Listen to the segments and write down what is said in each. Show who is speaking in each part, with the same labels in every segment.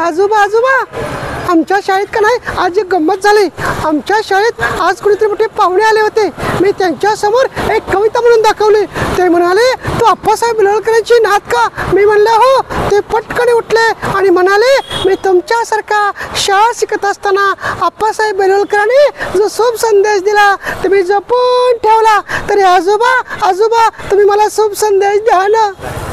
Speaker 1: आजोबा आजोबा, आमच्या शाळेत का नाही आज एक गंमत झाली. आमच्या शाळेत आज कोणीतरी मोठे पाहुणे आले होते. मी त्यांच्यासमोर एक कविता म्हणून दाखवली. ते म्हणाले, तू अप्पासाहेब बेलवलकरांची नात का? मी म्हणलं हो. ते पटकन उठले आणि म्हणाले, मी तुमच्यासारखा शाळा शिकत असताना अप्पासाहेब बेलवलकरांनी जो शुभ संदेश दिला ते मी जपून ठेवला. तरी आजोबा आजोबा, तुम्ही मला शुभ संदेश द्या ना.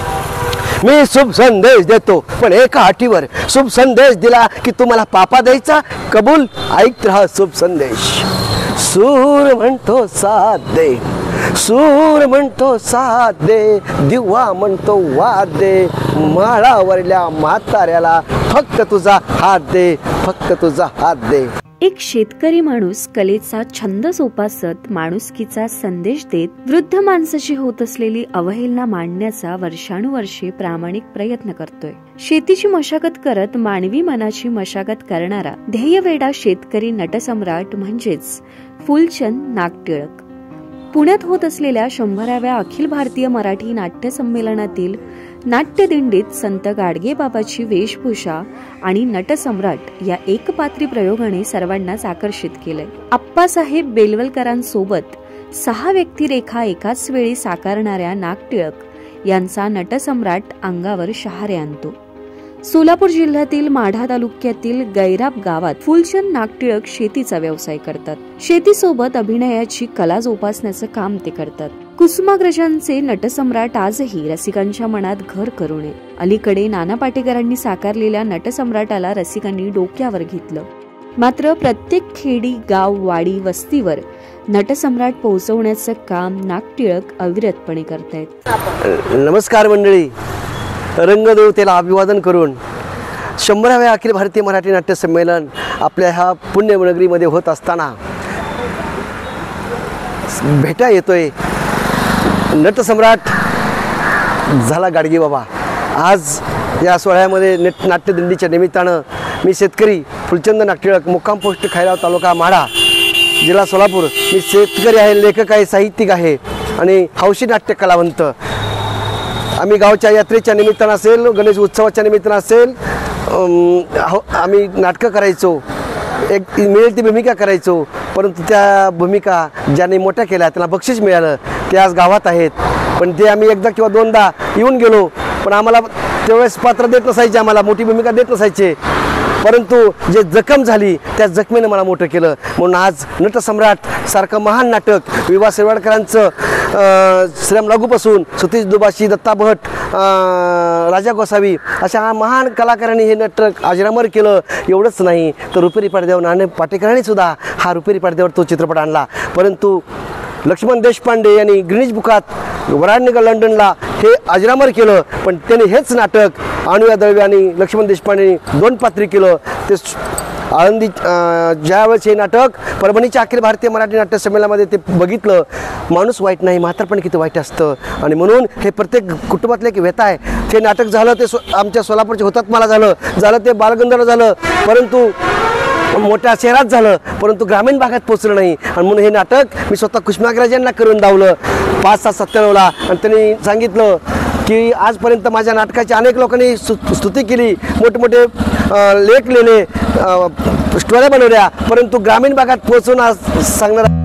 Speaker 2: मी शुभ संदेश देतो, पण एका अटीवर. शुभ संदेश दिला की तुम्हाला पापा द्यायचा. कबूल? ऐकत राहा शुभ संदेश. सूर म्हणतो साथ दे, सूर म्हणतो साथ दे, दिवा म्हणतो वाद दे, माळावरल्या म्हाताऱ्याला फक्त तुझा हात दे, फक्त तुझा हात दे.
Speaker 3: एक शेतकरी माणूस कलेचा छंद जोपासत माणुसकीचा संदेश देत वृद्ध माणसाची होत असलेली अवहेलना मांडण्याचा वर्षानुवर्षे प्रामाणिक प्रयत्न करतोय. शेतीची मशागत करत मानवी मनाची मशागत करणारा ध्येयवेडा शेतकरी नटसम्राट म्हणजेच फुलचंद नागटिळक. पुण्यात होत असलेल्या 100व्या अखिल भारतीय मराठी नाट्य संमेलनातील नाट्यदिंडीत संत गाडगेबाबाची वेशभूषा आणि नटसम्राट या एकपात्री प्रयोगाने सर्वांनाच आकर्षित केलंय. अप्पासाहेब बेलवलकरांसोबत 6 व्यक्तिरेखा एकाच वेळी साकारणाऱ्या नागटिळक यांचा नटसम्राट अंगावर शहारे आणतो. सोलापूर जिल्ह्यातील माढा तालुक्यातील गैराब गावात फुलचंद नागटिळक शेतीचा व्यवसाय करतात. शेतीसोबत अभिनयाची कला जोपासण्याचं काम ते करतात. कुसुमाग्रजांचे नटसम्राट आजही रसिकांच्या मनात घर करू नये. अलीकडे नाना पाटेकरांनी साकारलेल्या नटसम्राटाला रसिकांनी डोक्यावर घेतलं. मात्र प्रत्येक खेडी, गाव, वाडी, वस्तीवर नटसम्राट पोहोचवण्याचं काम नागटिळक अविरतपणे करतायत.
Speaker 2: नमस्कार मंडळी. रंगदेवतेला अभिवादन करून 100व्या अखिल भारतीय मराठी नाट्य संमेलन आपल्या ह्या पुण्यनगरीमध्ये होत असताना भेटा येतोय नटसम्राट झाला गाडगेबाबा. आज या सोहळ्यामध्ये नाट्यदिंडीच्या निमित्तानं मी शेतकरी फुलचंद नागटिळक, मुक्काम पोस्ट खैराव, तालुका माढा, जिल्हा सोलापूर. मी शेतकरी आहे, लेखक आहे, साहित्यिक आहे आणि हौशी नाट्य कलावंत. आम्ही गावच्या यात्रेच्या निमित्तानं असेल, गणेश उत्सवाच्या निमित्तानं असेल, आम्ही नाटकं करायचो. एक मिळेल ती भूमिका करायचो. परंतु त्या भूमिका ज्यांनी मोठ्या केल्या त्यांना बक्षीस मिळालं ते आज गावात आहेत. पण ते आम्ही एकदा किंवा दोनदा येऊन गेलो, पण आम्हाला त्यावेळेस पात्र देत नसायचे, आम्हाला मोठी भूमिका देत नसायचे. परंतु जे जखम झाली त्या जखमेनं मला मोठं केलं. म्हणून आज नटसम्राट सारखं महान नाटक विवा शिरवाडकरांचं श्रीराम लागूपासून सतीश दुबाशी, दत्ता भट, राजा गोसावी अशा महान कलाकारांनी हे नाटक अजरामर केलं. एवढंच नाही तर रुपेरी पडद्यावर नाना पाटेकरांनी सुद्धा हा रुपेरी पडद्यावर तो चित्रपट आणला. परंतु लक्ष्मण देशपांडे यांनी ग्रीनिच बुकात वराडनगर लंडनला हे अजरामर केलं. पण त्यांनी हेच नाटक अनुया दळवे आणि लक्ष्मण देशपांडेंनी 2 पात्री केलं. ते आळंदी ज्यावेळेस हे नाटक परभणीच्या अखिल भारतीय मराठी नाट्य संमेलनामध्ये ते बघितलं, माणूस वाईट नाही म्हातारपण किती वाईट असतं. आणि म्हणून हे प्रत्येक कुटुंबातले एक व्यथा आहे. ते नाटक झालं ते आमच्या सोलापूरच्या हुतात्माला झालं ते बालगंधर्व झालं, परंतु मोठ्या शहरात झालं, परंतु ग्रामीण भागात पोचलं नाही. आणि म्हणून हे नाटक मी स्वतः कुसुमाग्रजांना करून दावलं 5/7/97ला. आणि त्यांनी सांगितलं की आजपर्यंत माझ्या नाटकाची अनेक लोकांनी स्तुती केली, मोठमोठे लेख लिहिले, स्टोऱ्या बनवल्या, परंतु ग्रामीण भागात पोहोचून आज सांगणार